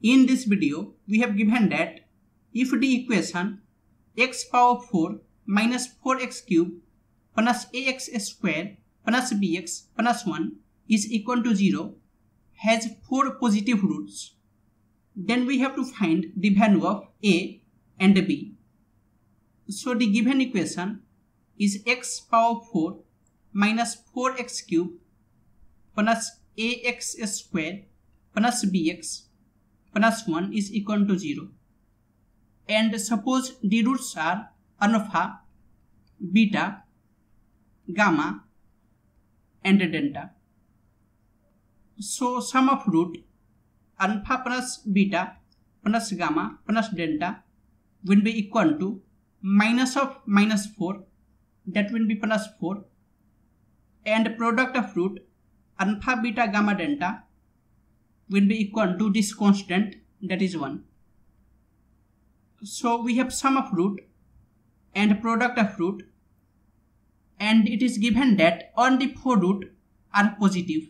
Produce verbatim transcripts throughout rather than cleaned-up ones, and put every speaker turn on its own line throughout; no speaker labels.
In this video, we have given that if the equation x power four minus four x cube plus ax square plus bx plus one is equal to zero has four positive roots, then we have to find the value of a and b. So the given equation is x power four minus four x cube plus ax square plus bx plus one is equal to zero. And suppose the roots are alpha, beta, gamma and delta. So sum of root alpha plus beta plus gamma plus delta will be equal to minus of minus four, that will be plus four, and product of root alpha, beta, gamma, delta will be equal to this constant, that is one. So we have sum of root and product of root, and it is given that all the four roots are positive.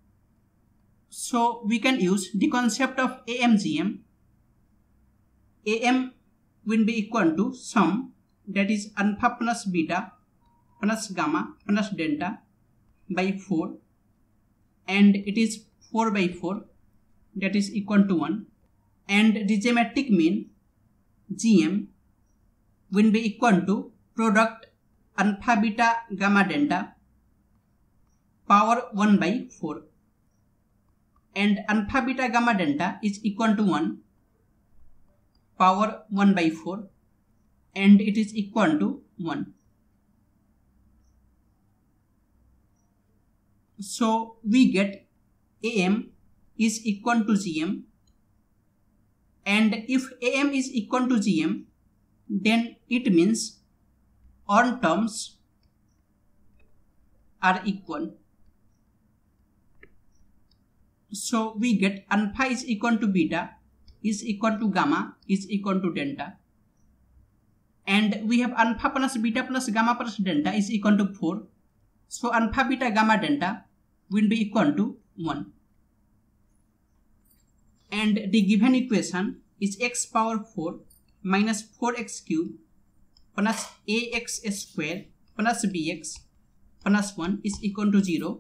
So we can use the concept of A M G M. A M will be equal to sum, that is alpha plus beta plus gamma plus delta by four, and it is four by four, that is equal to one, and the geometric mean G M will be equal to product alpha, beta, gamma, delta power one by four, and alpha, beta, gamma, delta is equal to one power one by four, and it is equal to one. So we get A M is equal to G M, and if A M is equal to G M, then it means all terms are equal. So we get alpha is equal to beta is equal to gamma is equal to delta, and we have alpha plus beta plus gamma plus delta is equal to four. So alpha, beta, gamma, delta will be equal to one. And the given equation is x power four minus four x cube plus ax square plus bx plus one is equal to zero.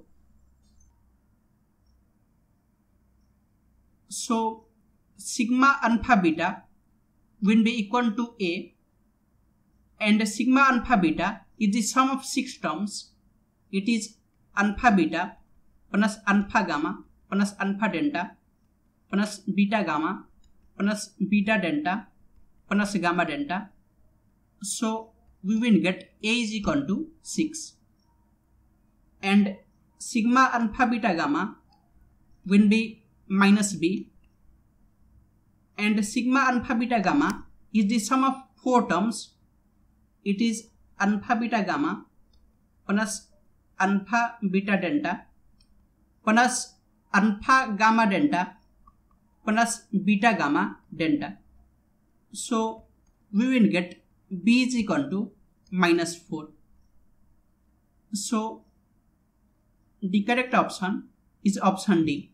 So sigma alpha beta will be equal to A, and sigma alpha beta is the sum of six terms. It is alpha beta plus alpha gamma plus alpha delta plus beta gamma plus beta delta plus gamma delta. So we will get A is equal to six, and sigma alpha beta gamma will be minus b, and sigma alpha beta gamma is the sum of four terms. It is alpha beta gamma plus alpha beta delta plus alpha gamma delta plus beta gamma delta. So we will get b is equal to minus four. So the correct option is option D.